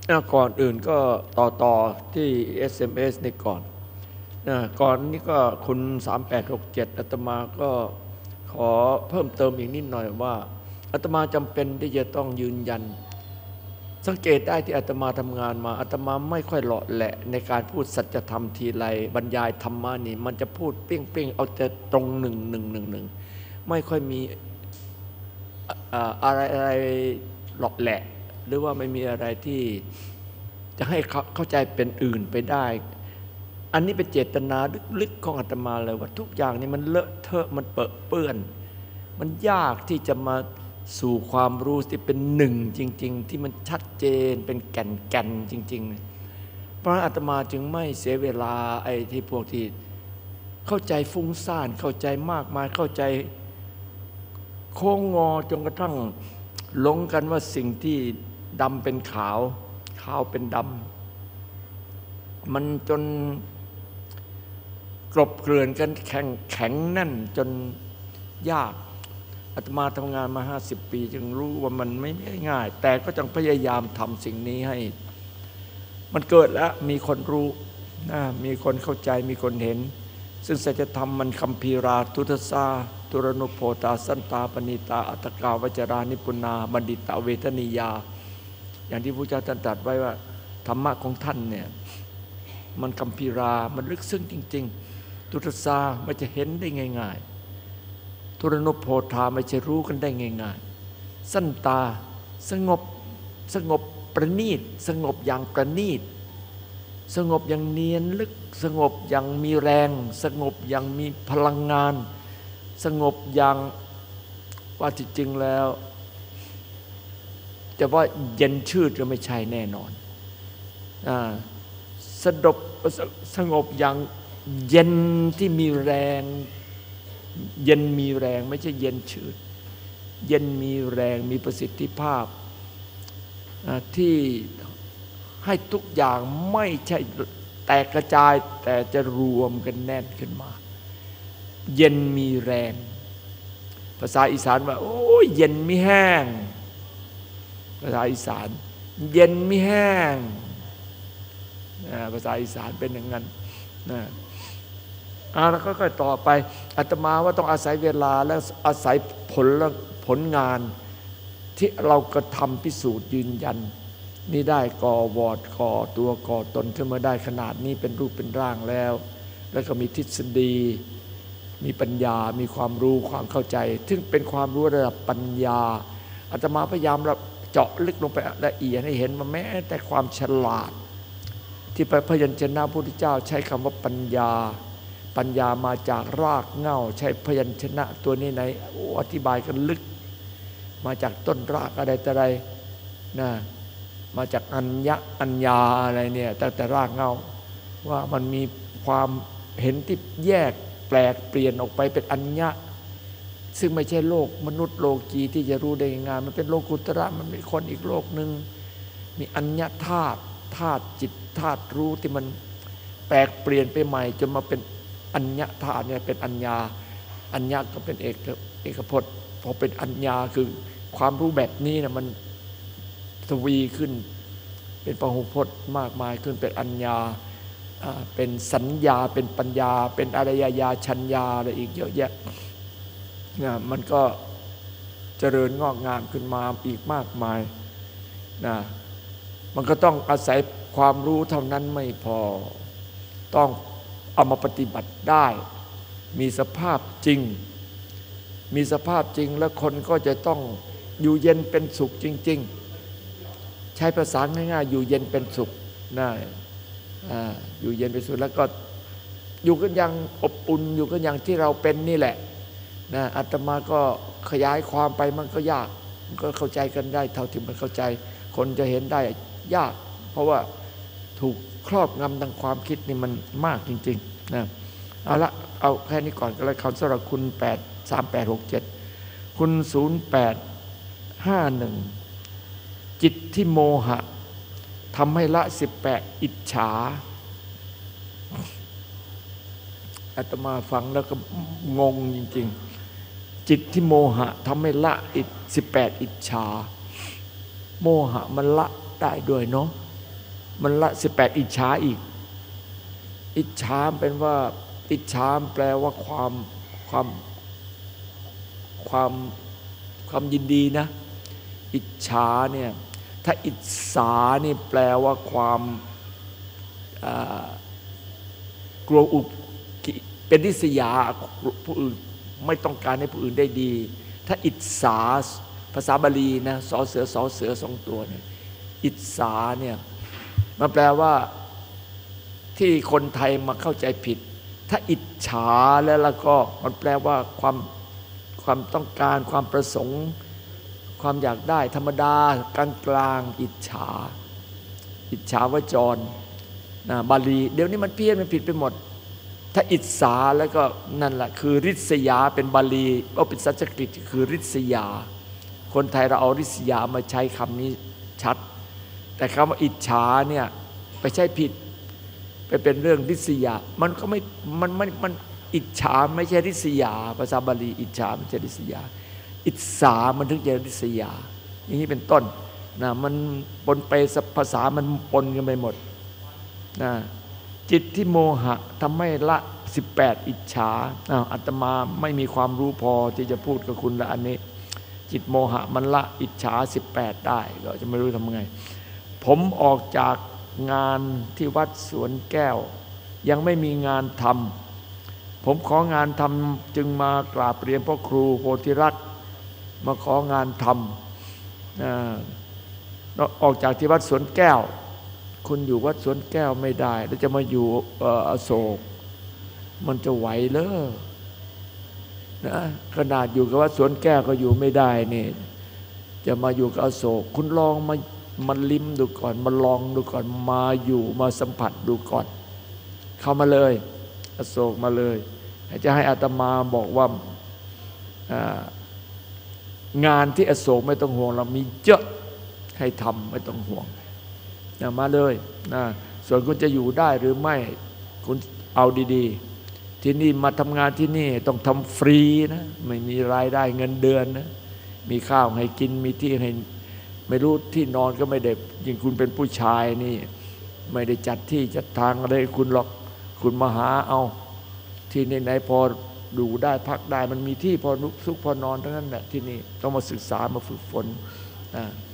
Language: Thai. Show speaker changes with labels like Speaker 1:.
Speaker 1: ก่อนอื่นก็ต่อที่ SMS นี่ก่อนก่อนนี้ก็คุณ3867อาตมาก็ขอเพิ่มเติมอีกนิดหน่อยว่าอาตมาจำเป็นที่จะต้องยืนยันสังเกตได้ที่อาตมาทำงานมาอาตมาไม่ค่อยเลาะแหละในการพูดสัจธรรมทีไรบรรยายธรรมะนี่มันจะพูดเปี้ยงเอาแต่ตรงหนึ่งไม่ค่อยมีอะไรเลาะแหละหรือว่าไม่มีอะไรที่จะให้เข้าใจเป็นอื่นไปได้อันนี้เป็นเจตนาลึกๆของอาตมาเลยว่าทุกอย่างนี่มันเลอะเทอะมันเปื้อนมันยากที่จะมาสู่ความรู้ที่เป็นหนึ่งจริงๆที่มันชัดเจนเป็นแก่นจริงๆเพราะอาตมาจึงไม่เสียเวลาไอ้ที่พวกที่เข้าใจฟุ้งซ่านเข้าใจมากมายเข้าใจโค้งงอจนกระทั่งหลงกันว่าสิ่งที่ดำเป็นขาวขาวเป็นดำมันจนกลบเกลื่อนกันแข็งแน่นจนยากอาตมาทำงานมา50 ปีจึงรู้ว่ามันไม่ง่ายแต่ก็ต้องพยายามทำสิ่งนี้ให้มันเกิดแล้วมีคนรู้มีคนเข้าใจมีคนเห็นซึ่งสัจธรรมมันคัมภีราทุตสาตุรนุโพตาสันตาปณิตาอัตตกาวจรานิปุนาบัณฑิตาเวทนิยาอย่างที่พระเจ้าตรัสไว้ว่าธรรมะของท่านเนี่ยมันคัมภีรามันลึกซึ้งจริงๆทุตสาไม่จะเห็นได้ง่ายๆตุรนุโพธาไม่จะรู้กันได้ง่ายๆสันตาสงบประณีตสงบอย่างประณีตสงบอย่างเนียนลึกสงบอย่างมีแรงสงบอย่างมีพลังงานสงบอย่างว่าที่จริงแล้วแต่ว่าเย็นชืดก็ไม่ใช่แน่นอนสงบอย่างเย็นที่มีแรงเย็นมีแรงไม่ใช่เย็นชืดเย็นมีแรงมีประสิทธิภาพที่ให้ทุกอย่างไม่ใช่แตกกระจายแต่จะรวมกันแน่นขึ้นมาเย็นมีแรงภาษาอีสานว่าโอ้ยเย็นไม่แห้งภาษาอีสานเย็นไม่แห้งภาษาอีสานเป็นอย่างนั้นแล้วก็ต่อไปอาตมาว่าต้องอาศัยเวลาและอาศัยผลงานที่เรากระทำพิสูจน์ยืนยันนี่ได้ก่อวอดก่อตัวก่อตนขึ้นมาได้ขนาดนี้เป็นรูปเป็นร่างแล้วแล้วก็มีทฤษฎีมีปัญญามีความรู้ความเข้าใจซึ่งเป็นความรู้ระดับปัญญาอาตมาพยายามเจาะลึกลงไปละเอียดให้เห็นว่าแม้แต่ความฉลาดที่พยัญชนะพระพุทธเจ้าใช้คำว่าปัญญามาจากรากเหง้าใช้พยัญชนะตัวนี้ไหนอธิบายกันลึกมาจากต้นรากอะไรแต่ไรมาจากอัญญาอะไรเนี่ยแต่รากเหง้าว่ามันมีความเห็นที่แยกแปลกเปลี่ยนออกไปเป็นอัญญะซึ่งไม่ใช่โลกมนุษย์โลกีที่จะรู้ได้ง่ายมันเป็นโลกุตระมันเป็นคนอีกโลกหนึ่งมีอัญญธาตุจิตธาตุรู้ที่มันแปลกเปลี่ยนไปใหม่จนมาเป็นอัญญธาตุเนี่ยเป็นอัญญก็เป็นเอกพจน์พอเป็นอัญญาคือความรู้แบบนี้นะมันทวีขึ้นเป็นพหุพจน์มากมายขึ้นเป็นอัญญาเป็นสัญญาเป็นปัญญาเป็นอารยญาชัญญาอะไรอีกเยอะแยะมันก็เจริญงอกงามขึ้นมาอีกมากมายมันก็ต้องอาศัยความรู้เท่านั้นไม่พอต้องเอามาปฏิบัติได้มีสภาพจริงแล้วคนก็จะต้องอยู่เย็นเป็นสุขจริงๆใช้ภาษาง่ายๆอยู่เย็นเป็นสุขอยู่เย็นเป็นสุขแล้วก็อยู่กันอย่างอบอุ่นอยู่กันอย่างที่เราเป็นนี่แหละอาตมาก็ขยายความไปมันก็ยากมันก็เข้าใจกันได้เท่าที่มันเข้าใจคนจะเห็นได้ยากเพราะว่าถูกครอบงำทางความคิดนี่มันมากจริงๆเอาแค่นี้ก่อนก็แล้วกันสำหรับคุณ3867คุณ0851จิตที่โมหะทำให้ละ18อิจฉาอาตมาฟังแล้วก็งงจริงๆจิตที่โมหะทำให้ละ18อิจฉาโมหะมันละได้ด้วยเนาะมันละ18อิจฉาอีกอิจฉาเป็นว่าอิจฉาแปลว่าความความความยินดีนะอิจฉาเนี่ยถ้าอิจฉานี่แปลว่าความกลัวอุเป็นริษยาผู้อื่นไม่ต้องการให้ผู้อื่นได้ดีถ้าอิจฉาภาษาบาลีนะสอเสือสองตัวเนี่ยอิจฉาเนี่ยมันแปลว่าที่คนไทยมาเข้าใจผิดถ้าอิจฉาแล้วก็มันแปลว่าความต้องการความประสงค์ความอยากได้ธรรมดากลางอิจฉาวจรนะบาลีเดี๋ยวนี้มันเพี้ยนมันผิดไปหมดถ้าอิจฉาแล้วก็นั่นแหละคือริษยาเป็นบาลีก็เป็นสันสกฤตคือริษยาคนไทยเราเอาริษยามาใช้คำนี้ชัดแต่คำว่าอิจฉาเนี่ยไปใช้ผิดไปเป็นเรื่องริษยามันก็ไม่มันอิจฉาไม่ใช่ริษยาภาษาบาลีอิจฉาไม่ใช่ริษยาอิจฉามันถึงจะริษยาอย่างนี้เป็นต้นนะมันปนไปภาษามันปนกันไปหมดนะจิตที่โมหะทำให้ละ18อิจฉาอาตมาไม่มีความรู้พอที่จะพูดกับคุณละอันนี้จิตโมหะมันละอิจฉา18ได้เราจะไม่รู้ทำไงผมออกจากงานที่วัดสวนแก้วยังไม่มีงานทำผมของานทำจึงมากราบเรียนพ่อครูโพธิรัตน์มาของานทำออกจากที่วัดสวนแก้วคุณอยู่วัดสวนแก้วไม่ได้แล้วจะมาอยู่อโศกมันจะไหวเลยนะขนาดอยู่กับวัดสวนแก้วก็อยู่ไม่ได้นี่จะมาอยู่กับอโศกคุณลองมาลิ้มดูก่อนมาลองดูก่อนมาอยู่มาสัมผัสดูก่อนเข้ามาเลยอโศกมาเลยจะให้อาตมาบอกว่างานที่อโศกไม่ต้องห่วงเรามีเยอะให้ทำไม่ต้องห่วงมาเลยนะส่วนคุณจะอยู่ได้หรือไม่คุณเอาดีๆที่นี่มาทำงานที่นี่ต้องทำฟรีนะไม่มีรายได้เงินเดือนนะมีข้าวให้กินมีที่ให้ไม่รู้ที่นอนก็ไม่ได้ยิ่งคุณเป็นผู้ชายนี่ไม่ได้จัดที่จัดทางอะไรคุณหรอกคุณมาหาเอาที่ไหนพอดูได้พักได้มันมีที่พอลุกซุกพอนอนทั้งนั้นแหละที่นี่ต้องมาศึกษามาฝึกฝน